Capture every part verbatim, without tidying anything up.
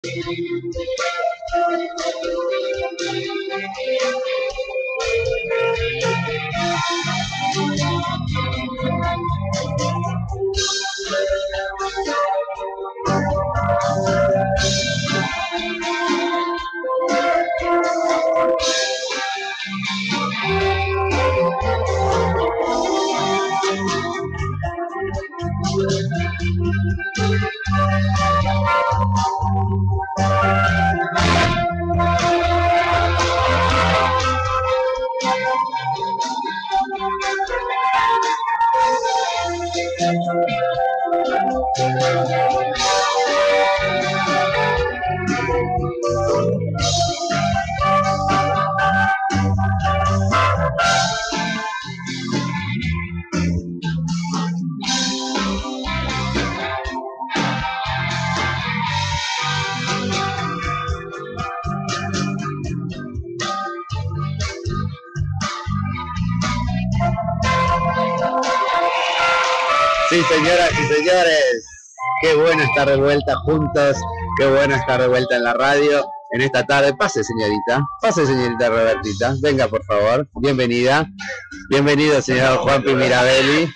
Sí, señoras y señores, qué bueno estar de vuelta juntos, qué bueno estar de vuelta en la radio en esta tarde. Pase, señorita, pase, señorita Robertita, venga, por favor, bienvenida. Bienvenido, señor Juanpi Mirabelli.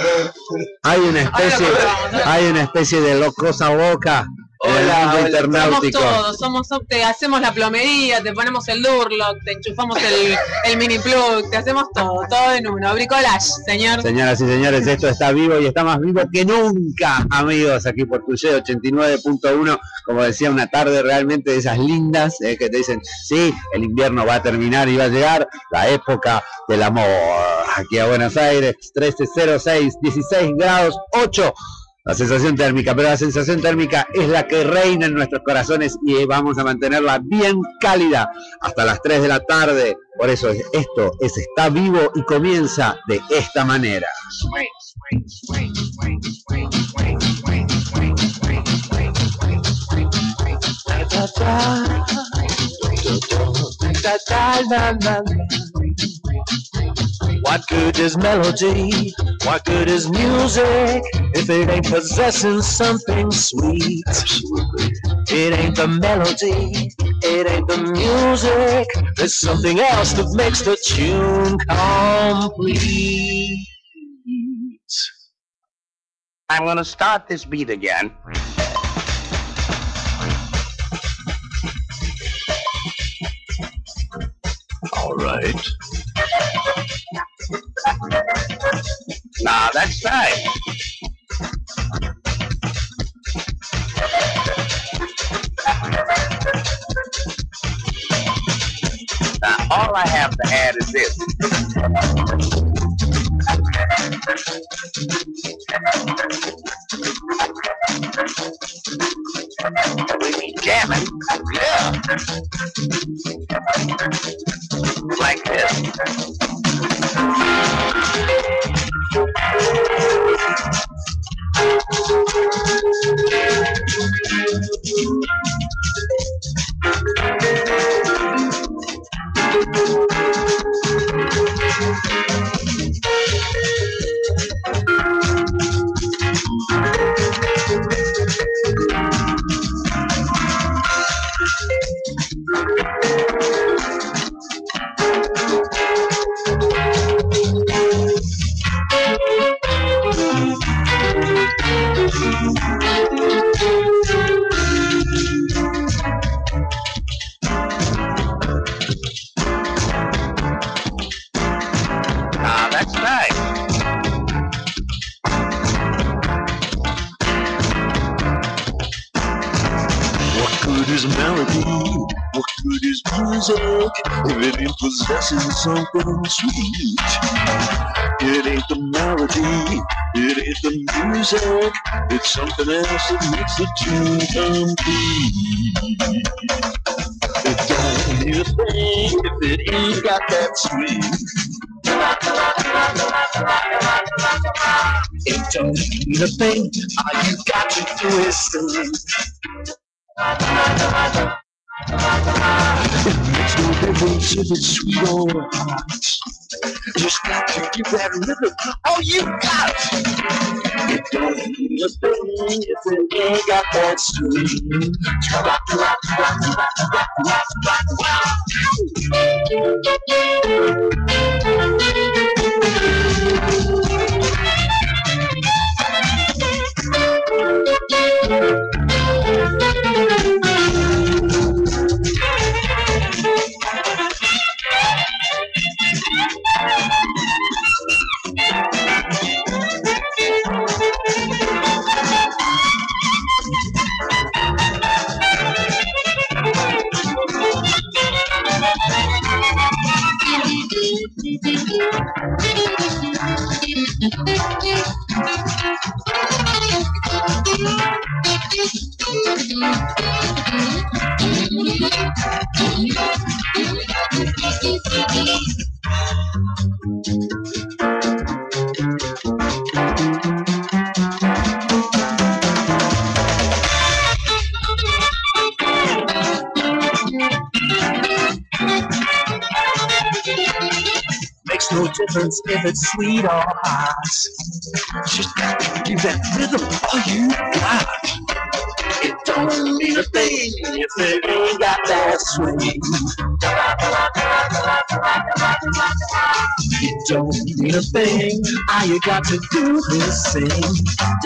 Hay una especie, hay una especie de locosa boca. Hola, hola, internautico. Somos todos, somos, te hacemos la plomería, te ponemos el Durlock, te enchufamos el, el mini plug, te hacemos todo, todo en uno. Bricolage, señor. Señoras y señores, esto está vivo y está más vivo que nunca, amigos, aquí por Tuye ochenta y nueve punto uno. Como decía, una tarde realmente de esas lindas eh, que te dicen, sí, el invierno va a terminar y va a llegar la época del amor. Aquí a Buenos Aires, trece cero seis, dieciséis grados ocho. La sensación térmica, pero la sensación térmica es la que reina en nuestros corazones y vamos a mantenerla bien cálida hasta las tres de la tarde. Por eso esto es Está Vivo y comienza de esta manera. What good is melody? What good is music if it ain't possessing something sweet? Absolutely. It ain't the melody, it ain't the music. There's something else that makes the tune complete. I'm gonna start this beat again. All right. Now that's right. Now all I have to add is this. We be jamming, yeah, like this. If it ain't possessing something sweet, it ain't the melody, it ain't the music, it's something else that makes the tune complete. It don't need a thing if it ain't got that sweet. It don't need a thing, all you got to do is sing. It makes no difference if it's sweet or hot. Just got to give that rhythm all you got. It don't mean a thing if it ain't got that swing. Makes no difference if it's sweet or hot. Just got to give that rhythm all you got. It don't mean a thing if it ain't got that swing. It don't mean a thing. All you got to do is sing.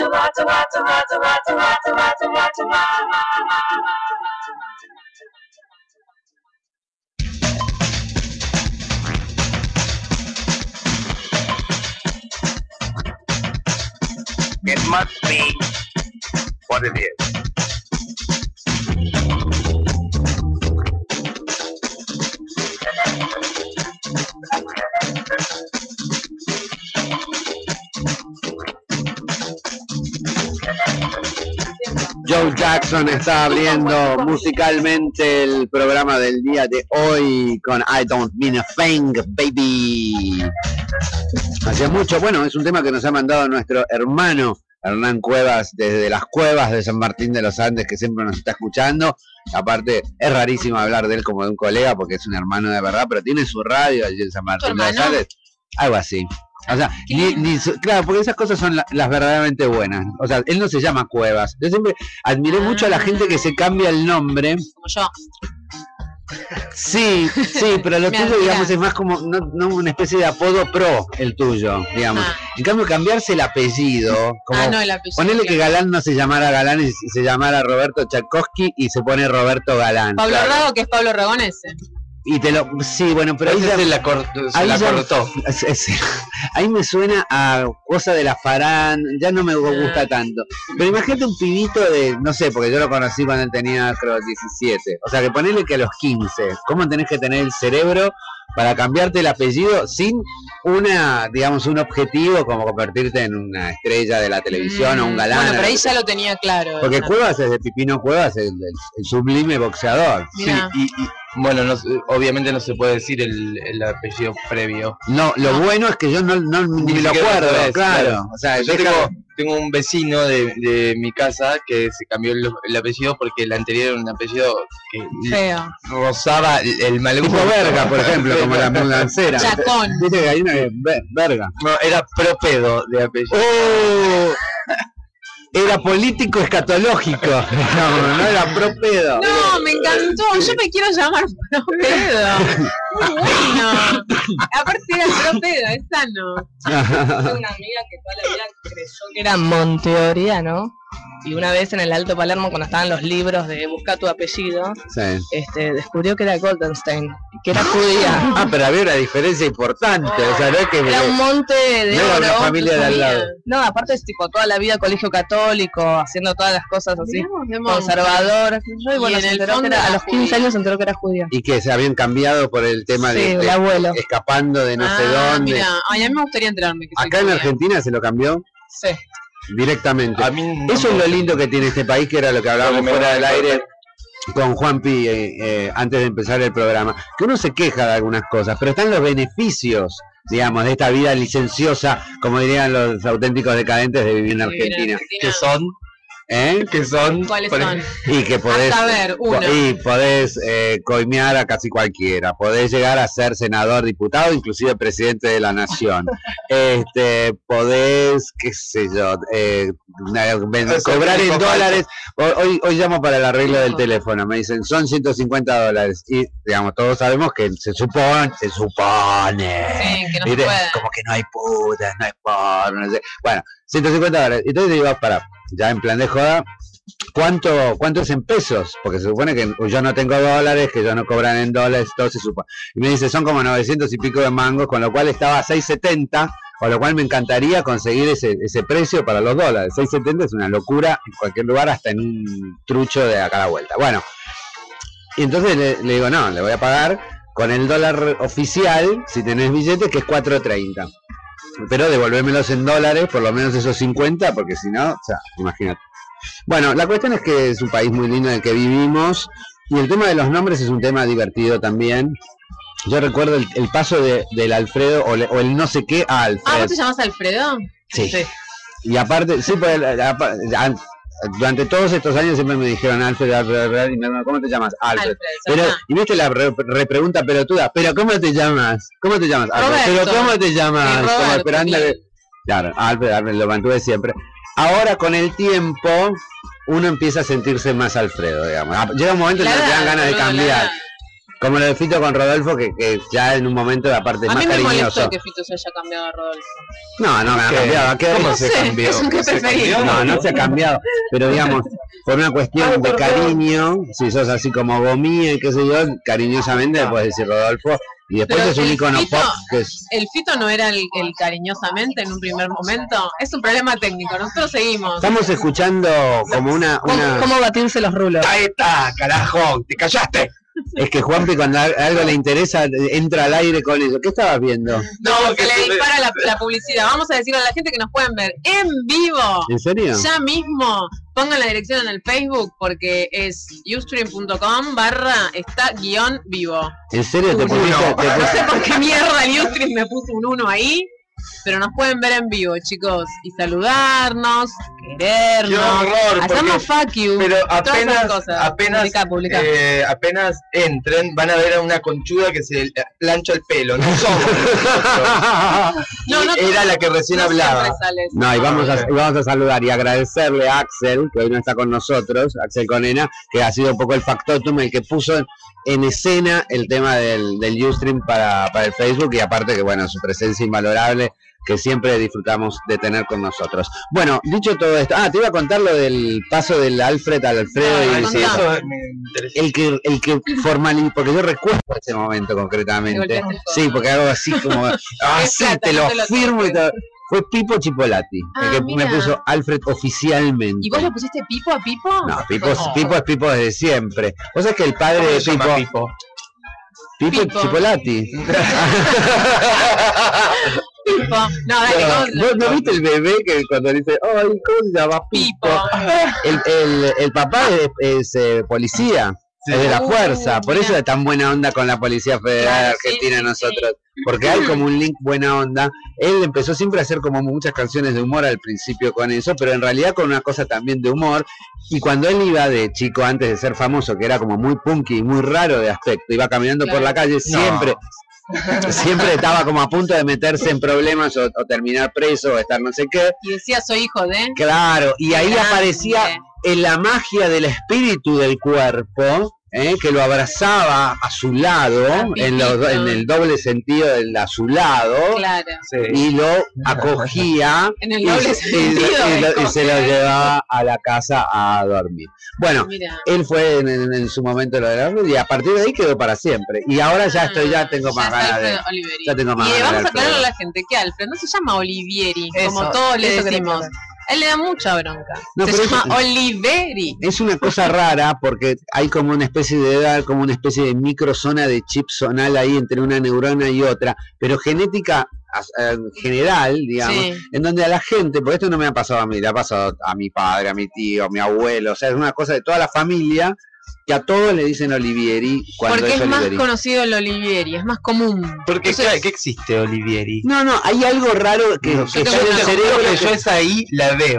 It must be what it is. Joe Jackson está abriendo musicalmente el programa del día de hoy con I Don't Mean a Thing, baby. Hacía mucho, bueno, es un tema que nos ha mandado nuestro hermano Hernán Cuevas desde las cuevas de San Martín de los Andes, que siempre nos está escuchando. Aparte, es rarísimo hablar de él como de un colega porque es un hermano de verdad, pero tiene su radio allí en San Martín de los Andes. Algo así. O sea, ni, ni, claro, porque esas cosas son la, las verdaderamente buenas. O sea, él no se llama Cuevas. Yo siempre admiré mucho a la gente que se cambia el nombre. Como yo. Sí, sí, pero lo tuyo, digamos, es más como no, no una especie de apodo pro, el tuyo, digamos. Ah. En cambio, cambiarse el apellido, como ah, no, el apellido, ponerle que Galán no se llamara Galán y se llamara Roberto Tchaikovsky y se pone Roberto Galán. Pablo claro. Rago, que es Pablo Ragonese. Y te lo, sí, bueno, pero ahí ya, se la, cort, se ahí la ya, cortó. Ahí me suena a cosa de la Farán, ya no me gusta ah. tanto. Pero imagínate un pibito de, no sé, porque yo lo conocí cuando él tenía, creo, diecisiete. O sea, que ponerle que a los quince, ¿cómo tenés que tener el cerebro para cambiarte el apellido sin una, digamos, un objetivo como convertirte en una estrella de la televisión mm, o un galán? Bueno, pero ahí ya lo tenía claro. Porque ¿no? Cuevas es de Pipino Cuevas, el, el, el sublime boxeador. Mirá. Sí, y, y bueno, no, obviamente no se puede decir el, el apellido previo. No, lo no. bueno es que yo no, no ni, ni lo acuerdo, claro. claro. O sea, yo tengo, tengo un vecino de, de mi casa que se cambió el, el apellido porque el anterior era un apellido que feo. Rozaba el, el mal gusto. Verga, por ejemplo, como la ambulancera. Chacón. Viste que hay una que verga. No, era Propedo de apellido. Oh. Era político escatológico. No, no era Propedo. No, me encantó. Yo me quiero llamar Propedo. Muy bueno. Aparte era Propedo, es sano. Tengo una amiga que toda la vida creyó que era monteoriano. Y una vez en el Alto Palermo, cuando estaban los libros de Busca tu apellido, sí. este, descubrió que era Goldenstein, que era judía. Ah, pero había una diferencia importante. Oh, o sea, no es que era un monte de no oro. Era una familia de al lado. No, aparte es tipo toda la vida colegio católico, haciendo todas las cosas así, Miramos, conservador. Yo, y bueno, y se enteró que era, a los quince años se enteró que era judía. Y que se habían cambiado por el tema sí, de, el de abuelo. escapando de no ah, sé dónde. Mira. Ay, a mí me gustaría enterarme. Que Acá en Argentina se lo cambió. Sí. Directamente. A mí no Eso es lo lindo que tiene este país, que era lo que hablábamos no fuera del aire con Juanpi eh, eh, antes de empezar el programa, que uno se queja de algunas cosas, pero están los beneficios, digamos, de esta vida licenciosa, como dirían los auténticos decadentes de vivir en Argentina, que son ¿Eh? Que son. ¿Cuáles por son? Y que podés, A saber, uno. y podés eh, coimear a casi cualquiera, podés llegar a ser senador, diputado, inclusive presidente de la nación. Este, podés, qué sé yo, eh, cobrar en dólares. Hoy, hoy llamo para el arreglo del teléfono, me dicen son ciento cincuenta dólares y digamos, todos sabemos que se supone, se supone, Sí, que no se ¿viste? puede. Como que no hay putas, no hay porno, no sé. Bueno, ciento cincuenta dólares. Y entonces digo, para, ya en plan de joda, ¿cuánto, ¿cuánto es en pesos? Porque se supone que yo no tengo dólares, que ellos no cobran en dólares, todo se supone. Y me dice, son como novecientos y pico de mangos, con lo cual estaba a seis setenta, con lo cual me encantaría conseguir ese, ese precio para los dólares. seis setenta es una locura en cualquier lugar, hasta en un trucho de acá a la vuelta. Bueno, y entonces le, le digo, no, le voy a pagar con el dólar oficial, si tenés billetes, que es cuatro treinta. Pero devolvémelos en dólares, por lo menos esos cincuenta, porque si no, o sea, imagínate. Bueno, la cuestión es que es un país muy lindo en el que vivimos, y el tema de los nombres es un tema divertido también. Yo recuerdo el, el paso de, del Alfredo, o, le, o el no sé qué a Alfred. Ah, ¿vos te llamas Alfredo? Sí. Y aparte, sí, pues, durante todos estos años siempre me dijeron Alfred, Alfred, Alfred, y me dijeron, ¿cómo te llamas? Alfred. Alfred, Pero, ¿verdad? y viste la re- repregunta pelotuda, ¿pero cómo te llamas? ¿Cómo te llamas? Alfred. Roberto. ¿Pero cómo te llamas? Sí, Como Roberto, esperando bien. que... Claro, Alfred, Alfred, lo mantuve siempre. Ahora con el tiempo, uno empieza a sentirse más Alfredo, digamos. Llega un momento en La el que te dan edad, ganas de boludo, la cambiar. edad. Como lo de Fito con Rodolfo, que, que ya en un momento aparte es A más mí me cariñoso. molestó que Fito se haya cambiado a Rodolfo. No, no me ha ¿Qué? cambiado. ¿A qué ¿Cómo hora se No sé, cambió? es un que ¿Se preferís. cambió? No, no se ha cambiado, pero digamos, por una cuestión de cariño, si sos así como gomía y qué sé yo, cariñosamente le puedes decir Rodolfo, y después Pero es un el icono Fito- pop que es... ¿El Fito no era el, el cariñosamente en un primer momento? Es un problema técnico, nosotros seguimos. Estamos escuchando como una... ¿Cómo, una... cómo batirse los rulos? Ahí está, carajo, te callaste. Es que Juanpi cuando a- algo le interesa entra al aire con eso. ¿Qué estabas viendo? No, que que le se me- dispara la, la publicidad. Vamos a decirle a la gente que nos pueden ver en vivo. ¿En serio? Ya mismo, pongan la dirección en el Facebook porque es ustream.com barra está guión vivo. ¿En serio te Uno. pusiste, te No sé pusiste- por qué mierda el Ustream me puso un uno ahí, pero nos pueden ver en vivo, chicos, y saludarnos, querernos, Qué horror, hacernos porque- fuck you, Pero todas esas apenas, cosas. apenas, Publicá, publicá. eh, apenas entren, van a ver a una conchuda que se plancha el pelo. No somos nosotros. No, no, Era la que recién no hablaba. siempre sale eso. No, y vamos, a, ok. y vamos a saludar y agradecerle a Axel, que hoy no está con nosotros, Axel Conena, que ha sido un poco el factotum, el que puso en, en escena el tema del, del Ustream para, para el Facebook, y aparte que, bueno, su presencia invalorable, que siempre disfrutamos de tener con nosotros. Bueno, dicho todo esto, ah, te iba a contar lo del paso del Alfred al Alfredo, Ah, y Ah, contá. sí, eso me interesa. el que el que formalizó, porque yo recuerdo ese momento Te concretamente. golpeaste el codo. Sí, porque hago así como, así plata, te no lo te lo firmo y toques. todo. Fue Pipo Chipolati, Ah, el que mira. me puso Alfred oficialmente. ¿Y vos le pusiste Pipo a Pipo? No, Pipo, Oh. Pipo es Pipo desde siempre. Vos sabés que el padre ¿Cómo de se llama Pipo, Pipo? Pipo, Pipo. Chipolati. Pipo. No, dale, ¿cómo se- ¿Vos no viste el bebé que cuando dice, ay, ¿cómo se llama? Pipo. Pipo. El, el, el papá es, es, eh, policía, Sí. es de la Uh, fuerza, por mira. eso es tan buena onda con la Policía Federal Claro, sí, Argentina sí, nosotros, porque hay como un link buena onda. Él empezó siempre a hacer como muchas canciones de humor al principio con eso, pero en realidad con una cosa también de humor, y cuando él iba de chico antes de ser famoso, que era como muy punky y muy raro de aspecto, iba caminando por Claro. la calle, siempre... Siempre estaba como a punto de meterse en problemas o, o terminar preso o estar no sé qué. Y decía, soy hijo de... Claro, y ahí Grande. aparecía en la magia del espíritu del cuerpo, ¿eh? Que lo abrazaba a su lado, Ah, en, los do- en el doble sentido del a su lado, Claro. Sí. y lo acogía En el y, doble y- sentido y lo- de y se lo coger. llevaba a la casa a dormir. Bueno, Mira. él fue en, en- en su momento lo de la y a partir de ahí quedó para siempre. Y ahora ya estoy, ya tengo más Ya está ganas de... Alfredo Oliveri. ya tengo más y ganas de vamos a Alfredo. aclararle a la gente que Alfred no se llama Olivieri, Eso, como todos le eso quería decimos. aclarar. Él le da mucha bronca. No, se pero llama eso- Oliveri. Es una cosa rara porque hay como una especie de edad, como una especie de microzona de chip zonal ahí entre una neurona y otra, pero genética as- eh, general, digamos, Sí. en donde a la gente, porque esto no me ha pasado a mí, le ha pasado a mi padre, a mi tío, a mi abuelo, o sea, es una cosa de toda la familia que a todos le dicen Olivieri cuando Porque es es más Olivieri. conocido el Olivieri, es más común. Porque, Entonces, ¿qué, qué existe Olivieri? No, no, hay algo raro que, No, que yo está en te el juro cerebro que que- yo esa ahí la veo.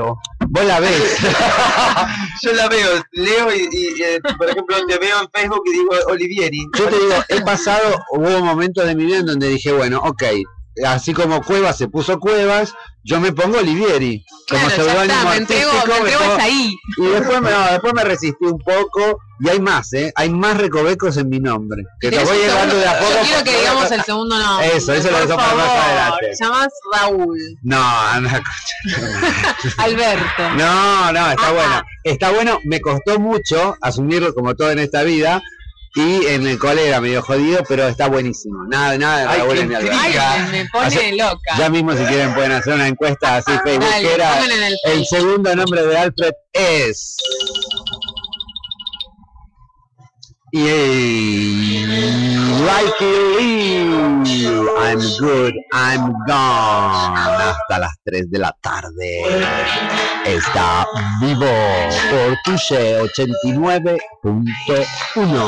Vos la ves. Yo la veo, leo y, y, y, por ejemplo, te veo en Facebook y digo Olivieri. Yo te digo, he pasado, hubo momentos de mi vida en donde dije, bueno, ok, así como Cuevas se puso Cuevas, yo me pongo Olivieri. Como claro, ya está, me entrego, me entrego es ahí. Y después me, no, después me resistí un poco, y hay más, ¿eh? Hay más recovecos en mi nombre. Que te voy llevando de a poco. Yo quiero que digamos el segundo nombre. Eso, eso lo dejamos para más adelante. Te llamas Raúl. No, Ana. Alberto. No, no, está Ajá. bueno. Está bueno, me costó mucho asumirlo como todo en esta vida. Y en el cole era medio jodido, pero está buenísimo. Nada, nada de Ay, Raúl qué en mi Alberto. Ay, me pone Hace- loca. Ya mismo si quieren pueden hacer una encuesta así facebookera. Dale, pongan en el El Facebook. segundo nombre de Alfred es... Y... Like you, I'm good, I'm gone. Hasta las tres de la tarde. Está vivo por Touché ochenta y nueve punto uno.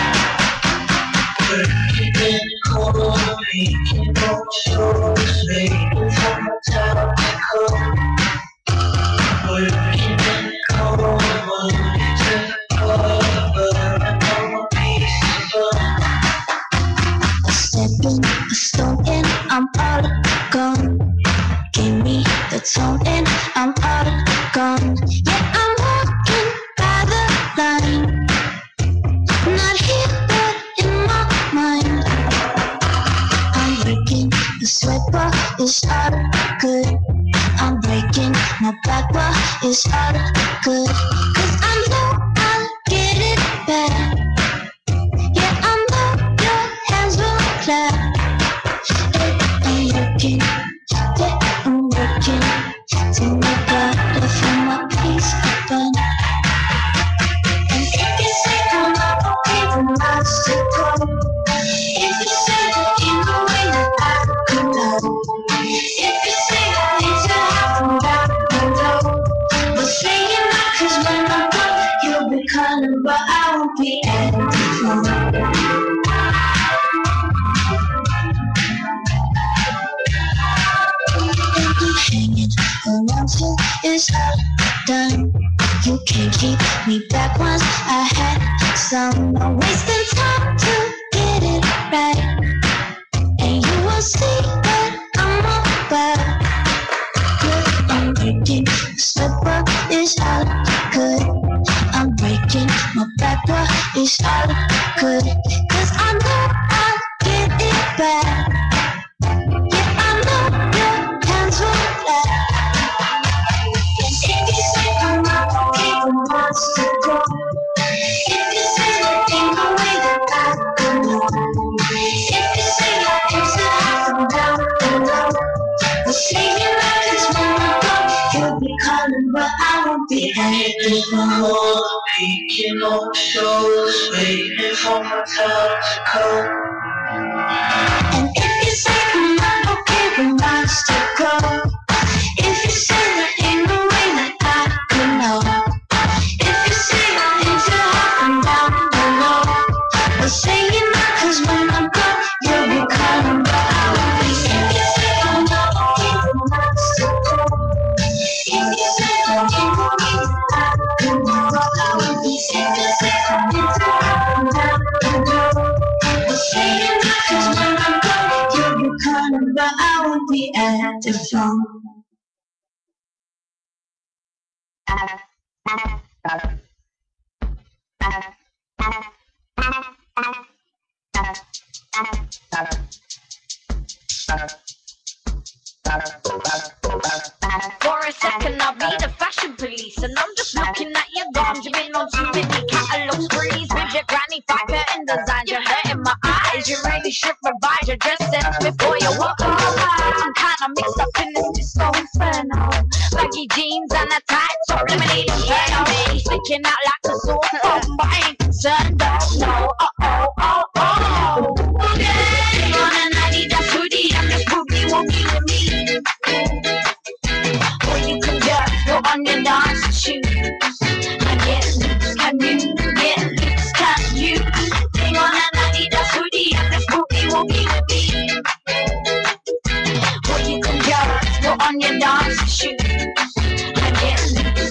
Stepping a stone in, I'm all gone. Give me the tone and I'm all gone. Yeah, I'm walking by the line. Not here, but in my mind. I'm breaking the sweat, but it's all good. I'm breaking my back, but it's all good. Cause I know I'll get it back. Yeah, I know your hands will clap. I'm working, yeah, I'm working to make a feel my peace again. And if you say I'm not okay, then I'll still go. If you say that in the way that I could know. If you say I need to have them down below. But say it not, cause when I'm gone, you'll be calling, but I won't be at home. Hanging around till it's all done. You can't keep me back once I had some. No wasting time to get it right. And you will see that I'm about good. I'm breaking the sweat, but it's all good. I'm breaking my back, but it's all good. Cause I know I'll get it back. Yeah, I know your hands will clap. And if you say I'm not okay, then wants to go. If you say that ain't no way that I can know. If you say I ain't to have them down below. But say it right, cause when I go, you'll be calling, but I won't be hanging for. Peeking on shoulders, waiting for my time to come. And if you say I'm not okay, then I'll still go. If you say there ain't no way that I could know. If you say I ain't to have them down below. But say it not, cause when I'm gone, you'll be calling, but I won't be. If you say I'm not okay, then I'll still go. If you say there ain't no way that I could know, I won't be. If you say I ain't to have them down below. But say it not, cause when I'm gone, you'll be calling, but I won't be at the phone. For a second I'll be the fashion police. And I'm just looking at your gums. You've been on too many catalog sprees. With your granny factor and design. You're hurting my eyes. You really should revise your dress sense before you walk on my mind. I'm kinda mixed up in this disco inferno. Baggy jeans and a tight top, lemonade inferno. Sticking out like a sore thumb, but I ain't concerned, don't know. Oh, oh, oh, oh. Okay, on a ninety that's hoodie. I'm just poopy, won't be with me. Or you can just go on your dancing shoes. I get loose, can you get loose, can you? Hang on a ninety that's hoodie. I'm just poopy, won't be with me. Or you can just go on your dancing shoes. I get loose.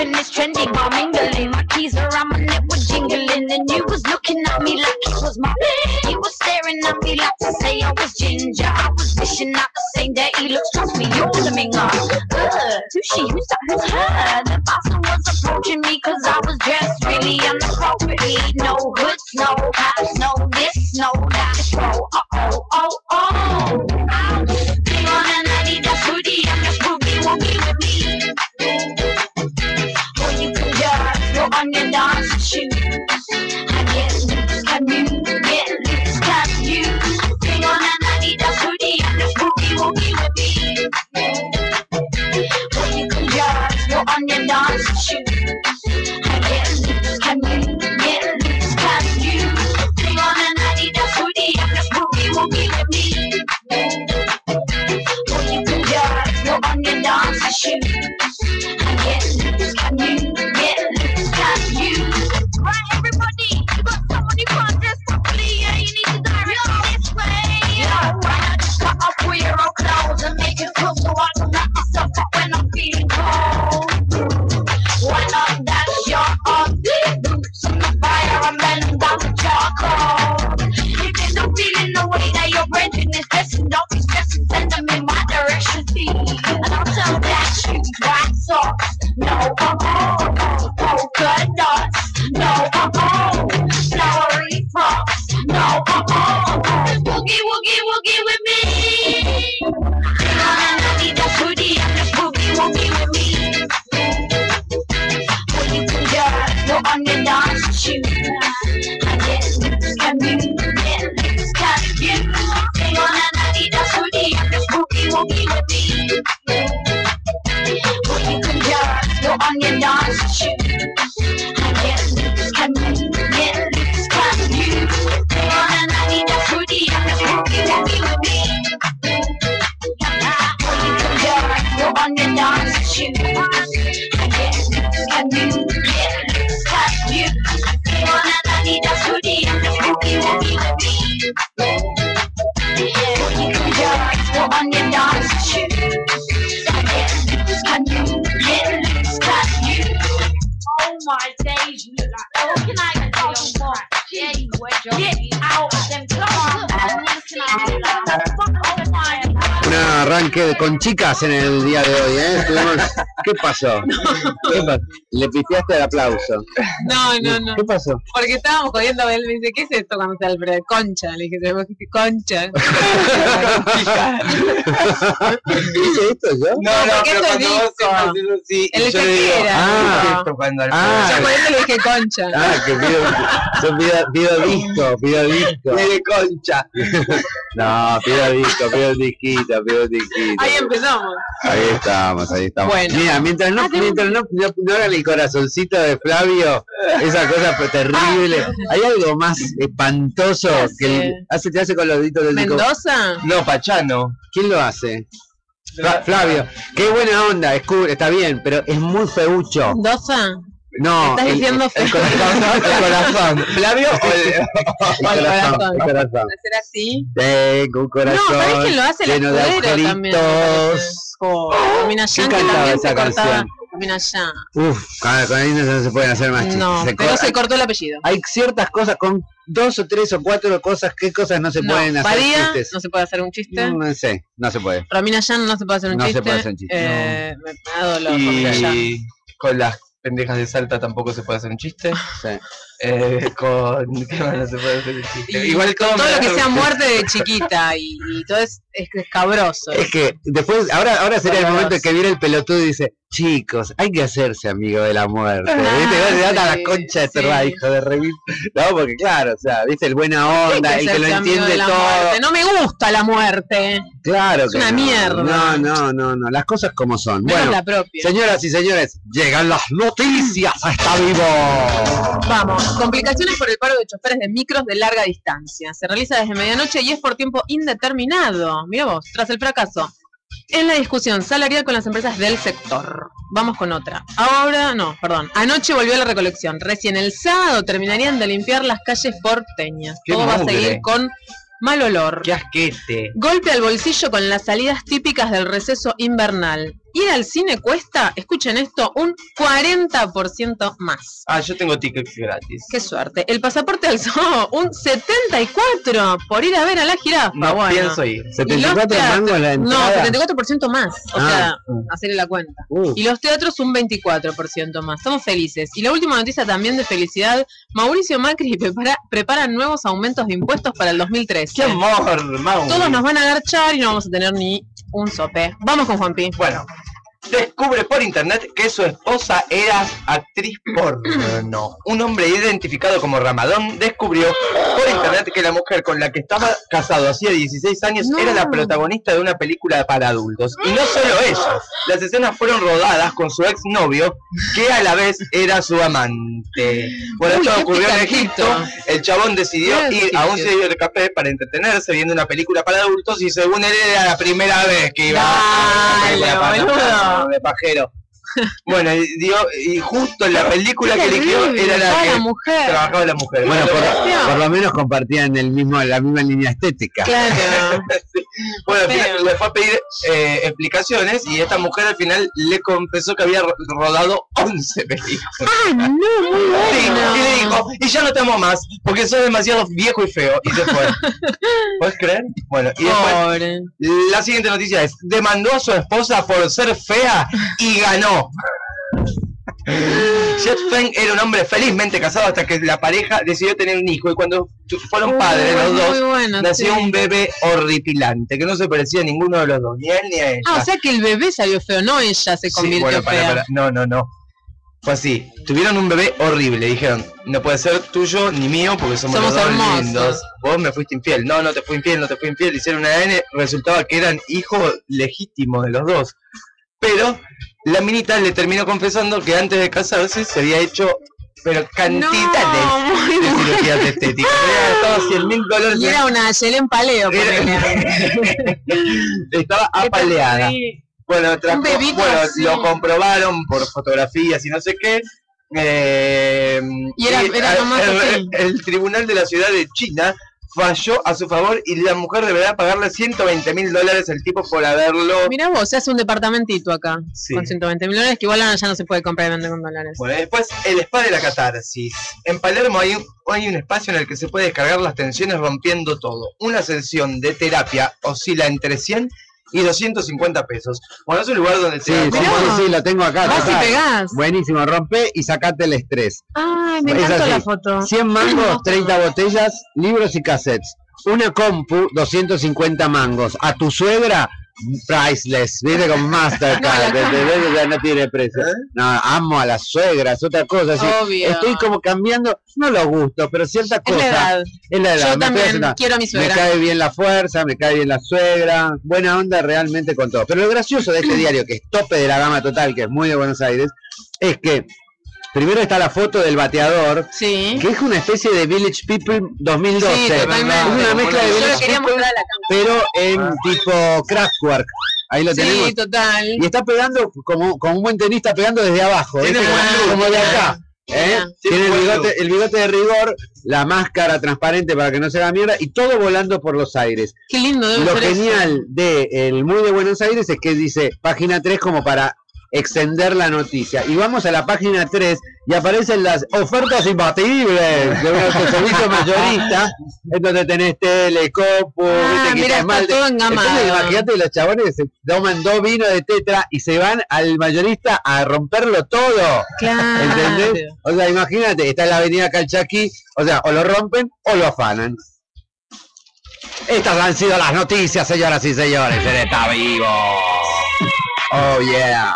keeping this trendy while mingling. My keys around my neck were jingling, and you was looking at me like it was my man. You was staring at me like to say I was ginger. I was wishing out the same dirty looks. Trust me, you're the minger. Uh, Tushi, who's that? Who's her? The boss was approaching me cause I was dressed really inappropriately. No hoods, no hats, no this, no that. Oh, oh, oh, oh. I'm sitting on an Adidas hoodie. I'm just boogie woogie with me. Or you can just go on your dancing shoes. I get loose, can you get loose, can you? Sitting on an Adidas hoodie. I'm just boogie woogie with me. Or you can just go on your dancing shoes. I get loose, can you get loose, can you? Sitting on an Adidas hoodie. I'm just boogie woogie with me. Or you can just go on your dancing shoes. I get loose, can you get loose, can you? Right, everybody, you got somebody can't dress properly, yeah, you need to direct it this way. Yeah, why not just cut off all your old clothes and make it cool so I can wrap myself up when I'm feeling cold? Why not dash your ugly boots on the fire and bend them down to charcoal? If there's no feeling the way that your brain is dressing, don't be stressing, send them in my direction, please. And I'll tell that shoes, white socks, no, oh, oh, oh, polka dots, no, oh, oh, flowery frocks, no, oh, oh, oh, boogie, woogie, woogie with me. On an Adidas hoodie, I'm just boogie, woogie with me. Or you can just go on your dancing shoes. I get loose, can you get loose, can you? Stay on an Adidas hoodie, I'm just boogie, woogie with me. Or you can just go on your dancing shoes. I get loose, can you get loose, can you? Stay on an Adidas hoodie, I'm just boogie, woogie with me. Or you can just go on your dancing shoes. I get loose, can you get loose, can you? Stay on an Adidas hoodie, I'm just boogie, woogie with me. Or you can just go on your dancing shoes. I get loose, can you get loose, can you? Oh my days, you look like, oh, can I get your more? Yeah, you wet your get out them clothes and listen out like, oh my God. Un arranque con chicas en el día de hoy, ¿eh? Estuvimos... ¿Qué pasó? ¿Qué pasó? Le pifiaste el aplauso. No, no, no. ¿Qué pasó? Porque estábamos jodiendo, él me dice, ¿qué es esto cuando está Alfredo? Concha. Le dije, vos dijiste concha. ¿Hice esto yo? No, no, porque pero esto es cuando vos disco. estás haciendo así, El y yo le digo, efectera. ah, Ah. esto cuando Alfredo... Ah. Yo por eso le dije concha. Ah, que pido, yo pido, pido disco, pido disco. Pide concha. No, pido disco, pido disquito, pido disquito. Ahí empezamos. Ahí estamos, ahí estamos. Bueno. Mira, mientras no, mientras no, no, no hagan el corazoncito de Flavio, esa cosa fue terrible. Hay algo más espantoso ¿Qué que el- hace, te hace con los deditos del disco. ¿Mendoza? No, Pachano. ¿Quién lo hace? Fla- Flavio, qué buena onda, es cool, está bien, pero es muy feucho. ¿Mendoza? No, ¿Estás el, diciendo el corazón, el corazón. ¿Flavio o el- El corazón, el corazón. ¿Va a ser así? Tengo un corazón No, ¿sabés quién lo hace? El lleno de escudero también. me agujeritos. parece. Jo, Romina ¿Quién Yan, que cantaba también esa se cortaba. canción? Romina Yan. Uf, con, con ahí no se pueden hacer más chistes. No, Se pero cor- se cortó el apellido. Hay ciertas cosas, con dos o tres o cuatro cosas, ¿qué cosas no se No, pueden hacer Badía, chistes? no se puede hacer un chiste. No, no sé, no se puede. Romina Yan no se puede hacer un No se chiste. puede hacer un chiste, Eh, me, me da dolor Romina Yan. Y con las pendejas de Salta tampoco se puede hacer un chiste. Sí. Eh, con... ¿Qué más no se puede hacer un chiste? Y Igual con como todo me lo que da- sea muerte de chiquita y, y todo es, es escabroso. Es que después, ahora, ahora sería el Dios. momento en que viene el pelotudo y dice, chicos, hay que hacerse amigo de la muerte. Ah, ¿Viste? Vos le das a la sí, concha de sí. tu hijo de revil. No, porque claro, o sea, viste, el buena Hay onda, el que lo hacerse amigo entiende de la todo. muerte. No me gusta la muerte. Claro que una no. mierda. No, no, no, no, las cosas como son. Menos Bueno, la propia. señoras y señores, llegan las noticias a Está Vivo. Vamos, complicaciones por el paro de choferes de micros de larga distancia. Se realiza desde medianoche y es por tiempo indeterminado. Mira vos, tras el fracaso en la discusión salarial con las empresas del sector. Vamos con otra. Ahora, no, perdón. Anoche volvió la recolección. Recién el sábado terminarían de limpiar las calles porteñas. Qué Todo va a mugre. seguir con mal olor. ¡Qué asquete! Golpe al bolsillo con las salidas típicas del receso invernal. Ir al cine cuesta, escuchen esto, un cuarenta por ciento más. Ah, yo tengo tickets gratis. Qué suerte. El pasaporte al zoo, un setenta y cuatro por ir a ver a la jirafa. No bueno. pienso ir. setenta y cuatro mangos la entrada. No, setenta y cuatro por ciento más. O Ah. sea, hacerle la cuenta. Uh. Y los teatros un veinticuatro por ciento más. Estamos felices. Y la última noticia también de felicidad. Mauricio Macri prepara, prepara nuevos aumentos de impuestos para el dos mil trece. ¡Qué amor, Mau! Todos nos van a agarchar y no vamos a tener ni un sope. Vamos con Juanpi. Bueno, descubre por internet que su esposa era actriz porno. Un hombre identificado como Ramadón descubrió por internet que la mujer con la que estaba casado hacía dieciséis años No. era la protagonista de una película para adultos. Y no solo ella, las escenas fueron rodadas con su exnovio, que a la vez era su amante. Bueno, Uy, esto qué ocurrió en picantito. Egipto. El chabón decidió Qué ir a un picantito. cibercafé para entretenerse viendo una película para adultos y según él era la primera vez que iba Dale, a una película para boludo. de pajero. Bueno, y, dio, y justo en la película Qué que eligió terrible, era la toda que la mujer. trabajaba la mujer. Bueno, Bueno, por, por lo menos compartían el mismo, la misma línea estética. Claro. bueno, al Feo. final le fue a pedir eh, explicaciones y esta mujer al final le confesó que había ro- rodado once películas. Ah, no, muy Sí, bueno. y le dijo, y ya no te amo más, porque sos demasiado viejo y feo. Y se fue. ¿Puedes creer? Bueno, y después Pobre. la siguiente noticia es, demandó a su esposa por ser fea y ganó. Jet Feng era un hombre felizmente casado hasta que la pareja decidió tener un hijo y cuando fueron padres los Uy, dos, muy bueno, nació sí. un bebé horripilante que no se parecía a ninguno de los dos, ni a él ni a ella. Ah, o sea que el bebé salió feo, no ella se Sí, convirtió bueno, pará, fea. pará. No, no, no. Fue así. Tuvieron un bebé horrible. Dijeron, no puede ser tuyo ni mío porque somos, Somos los dos hermosos. lindos. Vos me fuiste infiel. No, no te fui infiel, no te fui infiel. Hicieron un A D N. Resultaba que eran hijos legítimos de los dos. Pero la minita le terminó confesando que antes de casarse se había hecho pero cantidades No, muy de bueno. cirugías estéticas. Había gastado cien mil dólares. Y era una Yelén Paleo, ponele. Estaba apaleada. Bueno, tras- Un bebito bueno así. lo comprobaron por fotografías y no sé qué. Eh, Y era- era nomás el, así. el tribunal de la ciudad de China falló a su favor y la mujer deberá pagarle ciento veinte mil dólares al tipo por haberlo. Mirá vos, se hace un departamentito acá. Sí. Con ciento veinte mil dólares, que igual ahora ya no se puede comprar y vender con dólares. Bueno, después el spa de la catarsis. En Palermo hay un, hay un espacio en el que se puede descargar las tensiones rompiendo todo. Una sesión de terapia oscila entre cien y doscientos cincuenta pesos. Bueno, es un lugar donde Sí, te sí, Mirá. sí, sí, lo tengo acá. Vas y total. pegás. Buenísimo, rompe y sacate el estrés. Ay, me Es encantó así. la foto. cien mangos, treinta botellas, libros y cassettes. Una compu, doscientos cincuenta mangos. A tu suegra, priceless. Viene con Mastercard. No, la- ¿entendés? Ya no tiene precio. No, amo a las suegras, otra cosa. Así. Obvio. Estoy como cambiando, no los gustos, pero ciertas Es la cosas. edad. Es la edad. Yo me estoy también haciendo- quiero a mi Me suegra. cae bien la fuerza, me cae bien la suegra, buena onda realmente con todo. Pero lo gracioso de este diario, que es tope de la gama total, que es muy de Buenos Aires, es que primero está la foto del bateador, Sí. que es una especie de Village People dos mil doce. Sí, totalmente. Es una mezcla de Yo lo Village quería People, mostrar a la cámara. pero en tipo Kraftwerk. Ahí lo tenemos. Sí, total. Y está pegando, como, como un buen tenista, pegando desde abajo. Tiene ¿viste? buen Como, look, como de ah. acá. ¿eh? Mira. Tiene el buen bigote, look. el bigote de rigor, la máscara transparente para que no se haga mierda, y todo volando por los aires. Qué lindo debe Lo ser eso. genial de el Muy de Buenos Aires es que dice página tres como para extender la noticia. Y vamos a la página tres y aparecen las ofertas imbatibles de un autoservicio mayorista, en donde tenés tele, copo, Ah, viste, mira, está todo engamado. Entonces, imagínate los chabones que se toman dos vinos de tetra y se van al mayorista a romperlo todo. Claro. ¿Entendés? O sea, imagínate, está en la avenida Calchaquí, o sea, o lo rompen o lo afanan. Estas han sido las noticias, señoras y señores, en Está Vivo. Oh yeah.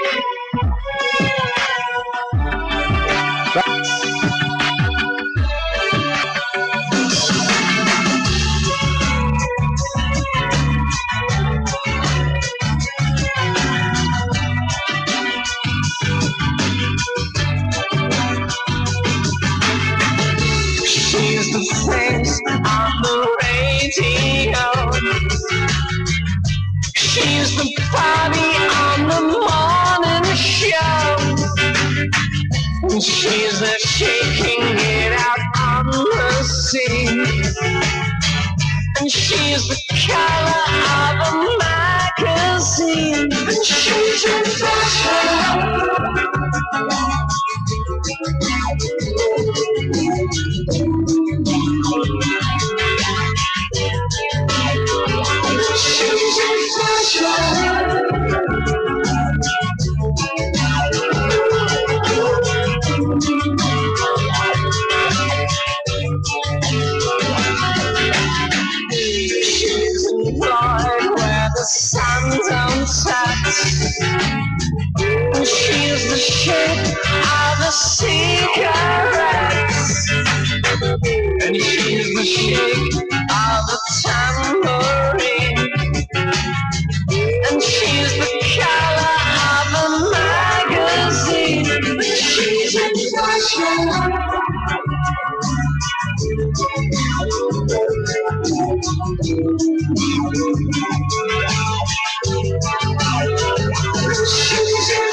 She's the face on the radio. She's the body on the morning show. And she's the shaking it out on the scene. And she's the color of a magazine. And she's random touch. And she's the shape of a cigarette. And she's the shape of a tambourine. And she's the color of a magazine. But she's a fashion. She's a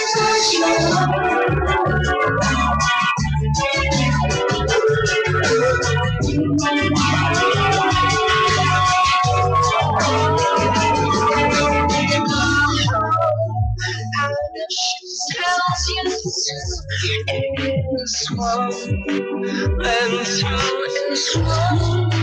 and swung, and through and swung.